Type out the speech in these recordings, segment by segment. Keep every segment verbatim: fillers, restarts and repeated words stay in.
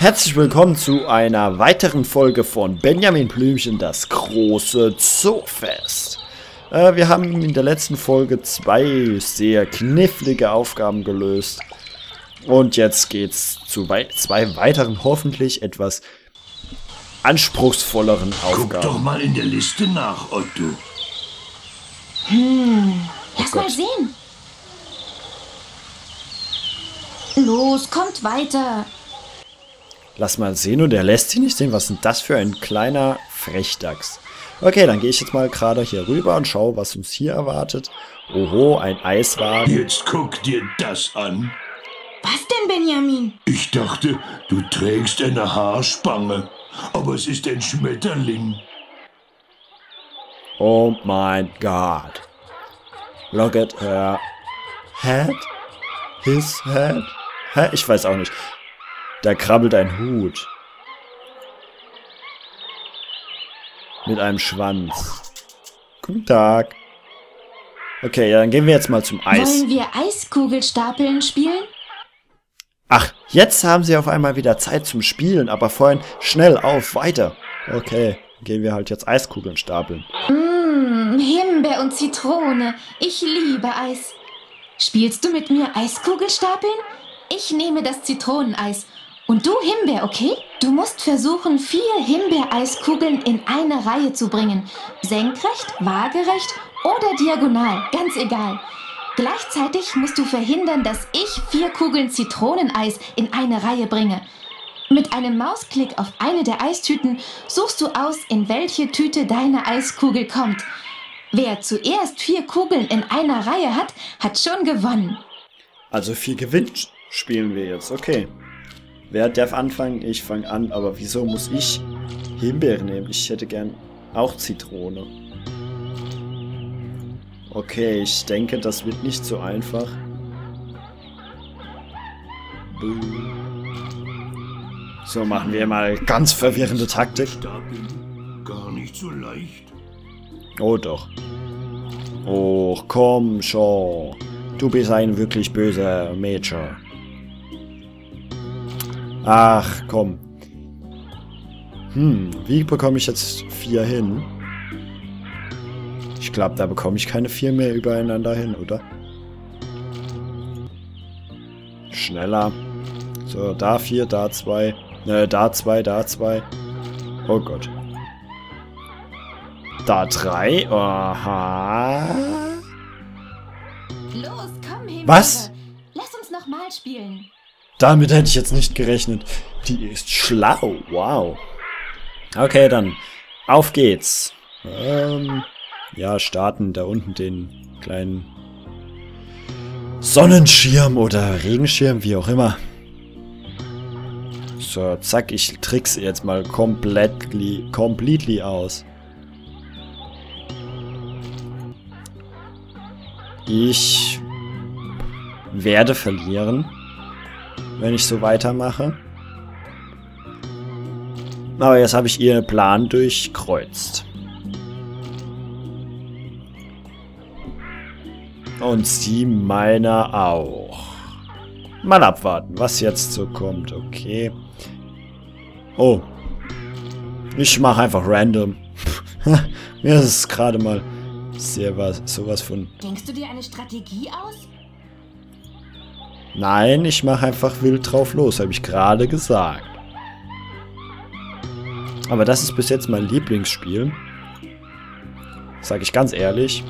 Herzlich willkommen zu einer weiteren Folge von Benjamin Blümchen, das große Zoofest. Äh, wir haben in der letzten Folge zwei sehr knifflige Aufgaben gelöst. Und jetzt geht's zu wei zwei weiteren, hoffentlich etwas anspruchsvolleren Aufgaben. Guck doch mal in der Liste nach, Otto. Hm, lass Oh mal Gott. sehen. Los, kommt weiter. Lass mal sehen, und der lässt sich nicht sehen. Was ist denn das für ein kleiner Frechdachs? Okay, dann gehe ich jetzt mal gerade hier rüber und schaue, was uns hier erwartet. Oho, ein Eiswagen. Jetzt guck dir das an. Was denn, Benjamin? Ich dachte, du trägst eine Haarspange, aber es ist ein Schmetterling. Oh mein Gott. Look at her head. His head. Hä? Ich weiß auch nicht. Da krabbelt ein Hut. Mit einem Schwanz. Guten Tag. Okay, ja, dann gehen wir jetzt mal zum Eis. Wollen wir Eiskugelstapeln spielen? Ach, jetzt haben sie auf einmal wieder Zeit zum Spielen, aber vorhin schnell auf, weiter. Okay, dann gehen wir halt jetzt Eiskugeln stapeln. Mmh, Himbeer und Zitrone. Ich liebe Eis. Spielst du mit mir Eiskugelstapeln? Ich nehme das Zitroneneis. Und du Himbeer, okay? Du musst versuchen, vier Himbeereiskugeln in eine Reihe zu bringen. Senkrecht, waagerecht oder diagonal, ganz egal. Gleichzeitig musst du verhindern, dass ich vier Kugeln Zitroneneis in eine Reihe bringe. Mit einem Mausklick auf eine der Eistüten suchst du aus, in welche Tüte deine Eiskugel kommt. Wer zuerst vier Kugeln in einer Reihe hat, hat schon gewonnen. Also viel gewinnt spielen wir jetzt, okay. Wer darf anfangen? Ich fange an, aber wieso muss ich Himbeere nehmen? Ich hätte gern auch Zitrone. Okay, ich denke, das wird nicht so einfach. So, machen wir mal ganz verwirrende Taktik. Stapeln, gar nicht so leicht. Oh doch. Oh, komm schon. Du bist ein wirklich böser Mädchen. Ach, komm. Hm, wie bekomme ich jetzt vier hin? Ich glaube, da bekomme ich keine vier mehr übereinander hin, oder? Schneller. So, da vier, da zwei. Ne, da zwei, da zwei. Oh Gott. Da drei. Aha. Los, komm, Himbeere. Was? Lass uns nochmal spielen. Damit hätte ich jetzt nicht gerechnet. Die ist schlau. Wow. Okay, dann. Auf geht's. Ähm, ja, starten da unten den kleinen Sonnenschirm oder Regenschirm, wie auch immer. So, zack, ich trickse jetzt mal completely, completely aus. Ich werde verlieren, wenn ich so weitermache. Aber jetzt habe ich ihren Plan durchkreuzt. Und sie meiner auch. Mal abwarten, was jetzt so kommt. Okay. Oh. Ich mache einfach random. Mir ist es gerade mal sehr was, sowas von... Denkst du dir eine Strategie aus? Nein, ich mache einfach wild drauf los, habe ich gerade gesagt. Aber das ist bis jetzt mein Lieblingsspiel. Sage ich ganz ehrlich.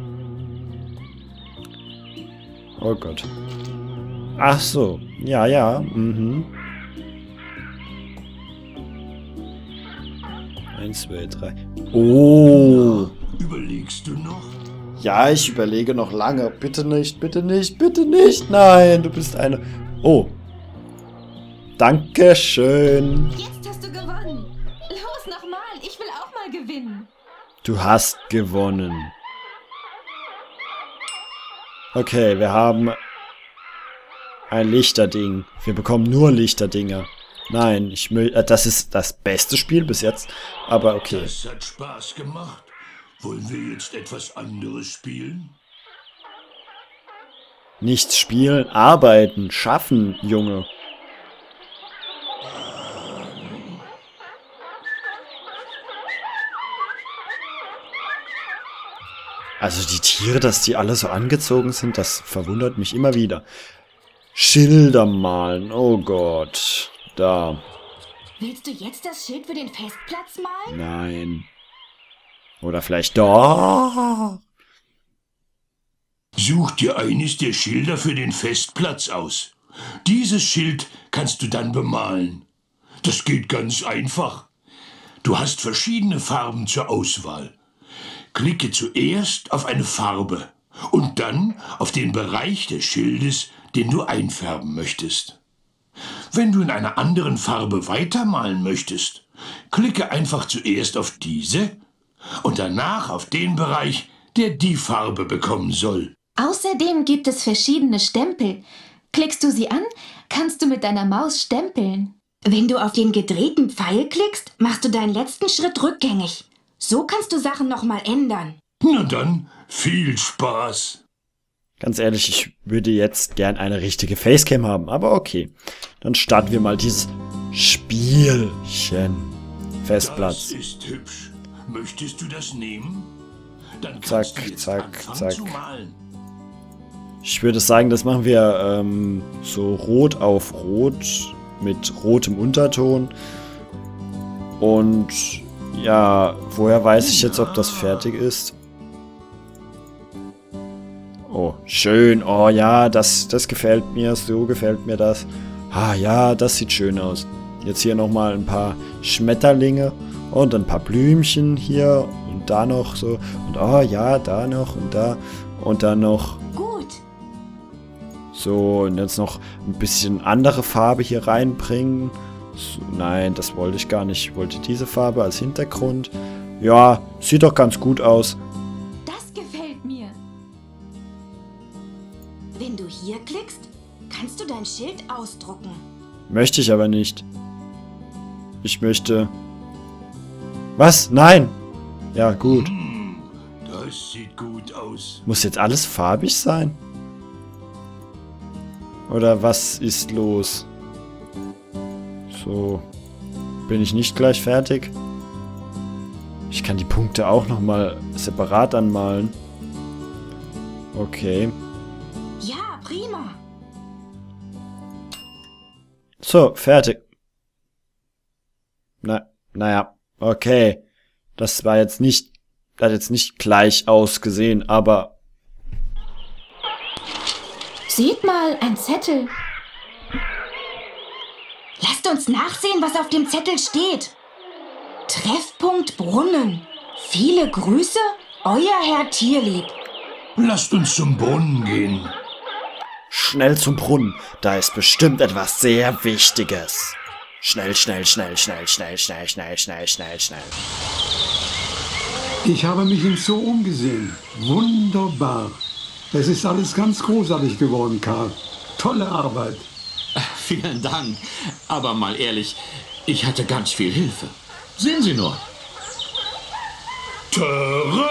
Oh Gott. Ach so. Ja, ja. Mhm. Eins, zwei, drei. Oh. Überlegst du noch? Ja, ich überlege noch lange. Bitte nicht, bitte nicht, bitte nicht. Nein, du bist eine... Oh. Dankeschön. Jetzt hast du gewonnen. Los, nochmal. Ich will auch mal gewinnen. Du hast gewonnen. Okay, wir haben ein Lichterding. Wir bekommen nur Lichterdinger. Nein, ich will... Äh, das ist das beste Spiel bis jetzt. Aber okay. Das hat Spaß gemacht. Wollen wir jetzt etwas anderes spielen? Nichts spielen, arbeiten, schaffen, Junge. Also die Tiere, dass die alle so angezogen sind, das verwundert mich immer wieder. Schilder malen, oh Gott. Da. Willst du jetzt das Schild für den Festplatz malen? Nein. Oder vielleicht da. Such dir eines der Schilder für den Festplatz aus. Dieses Schild kannst du dann bemalen. Das geht ganz einfach. Du hast verschiedene Farben zur Auswahl. Klicke zuerst auf eine Farbe und dann auf den Bereich des Schildes, den du einfärben möchtest. Wenn du in einer anderen Farbe weitermalen möchtest, klicke einfach zuerst auf diese und danach auf den Bereich, der die Farbe bekommen soll. Außerdem gibt es verschiedene Stempel. Klickst du sie an, kannst du mit deiner Maus stempeln. Wenn du auf den gedrehten Pfeil klickst, machst du deinen letzten Schritt rückgängig. So kannst du Sachen nochmal ändern. Na dann, viel Spaß. Ganz ehrlich, ich würde jetzt gern eine richtige Facecam haben, aber okay. Dann starten wir mal dieses Spielchen. Festplatz. Das ist hübsch. Möchtest du das nehmen? Dann kannst Zack, du jetzt zack, anfangen zack. zu malen. Ich würde sagen, das machen wir ähm, so rot auf rot mit rotem Unterton. Und ja, woher weiß ich jetzt, ob das fertig ist? Oh, schön. Oh ja, das, das gefällt mir. So gefällt mir das. Ah ja, das sieht schön aus. Jetzt hier nochmal ein paar Schmetterlinge und ein paar Blümchen hier und da noch so. Und oh ja, da noch und da und dann noch. Gut. So, und jetzt noch ein bisschen andere Farbe hier reinbringen. So, nein, das wollte ich gar nicht. Ich wollte diese Farbe als Hintergrund. Ja, sieht doch ganz gut aus. Das gefällt mir. Wenn du hier klickst, kannst du dein Schild ausdrucken. Möchte ich aber nicht. Ich möchte... Was? Nein! Ja, gut. Hm, das sieht gut aus. Muss jetzt alles farbig sein? Oder was ist los? So. Bin ich nicht gleich fertig? Ich kann die Punkte auch nochmal separat anmalen. Okay. Ja, prima. So, fertig. Na, naja, okay. Das war jetzt nicht, hat jetzt nicht gleich ausgesehen, aber... Seht mal, ein Zettel. Lasst uns nachsehen, was auf dem Zettel steht. Treffpunkt Brunnen. Viele Grüße, euer Herr Tierlieb. Lasst uns zum Brunnen gehen. Schnell zum Brunnen, da ist bestimmt etwas sehr Wichtiges. Schnell, schnell, schnell, schnell, schnell, schnell, schnell, schnell, schnell, schnell. Ich habe mich im Zoo umgesehen. Wunderbar. Es ist alles ganz großartig geworden, Karl. Tolle Arbeit. Vielen Dank. Aber mal ehrlich, ich hatte ganz viel Hilfe. Sehen Sie nur. Tada!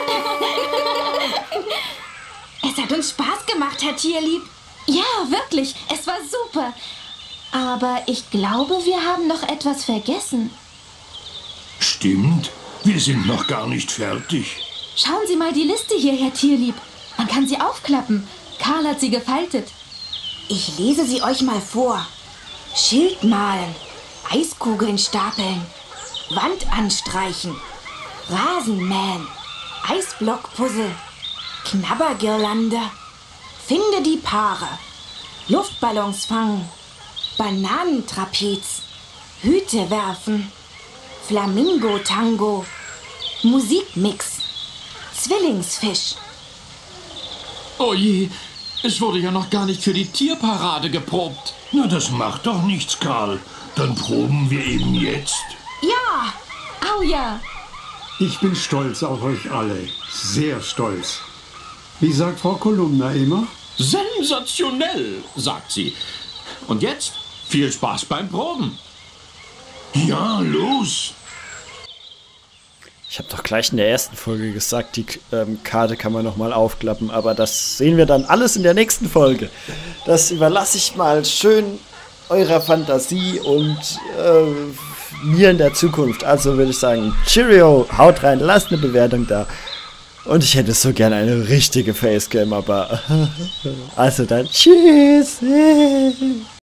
Es hat uns Spaß gemacht, Herr Tierlieb. Ja, wirklich, es war super. Aber ich glaube, wir haben noch etwas vergessen. Stimmt, wir sind noch gar nicht fertig. Schauen Sie mal die Liste hier, Herr Tierlieb. Man kann sie aufklappen. Karl hat sie gefaltet. Ich lese sie euch mal vor. Schild malen, Eiskugeln stapeln, Wand anstreichen, Rasen mähen, Eisblockpuzzle, Knabbergirlande, finde die Paare, Luftballons fangen, Bananentrapez, Hüte werfen, Flamingo-Tango, Musikmix, Zwillingsfisch. Oh je, es wurde ja noch gar nicht für die Tierparade geprobt. Na, das macht doch nichts, Karl. Dann proben wir eben jetzt. Ja, Au ja. Ich bin stolz auf euch alle. Sehr stolz. Wie sagt Frau Kolumna immer? Sensationell, sagt sie. Und jetzt viel Spaß beim Proben. Ja, los. Ich habe doch gleich in der ersten Folge gesagt, die ähm, Karte kann man nochmal aufklappen, aber das sehen wir dann alles in der nächsten Folge. Das überlasse ich mal schön eurer Fantasie und äh, mir in der Zukunft. Also würde ich sagen, Cheerio, haut rein, lasst eine Bewertung da Und ich hätte so gerne eine richtige Facecam, aber... Also dann, tschüss!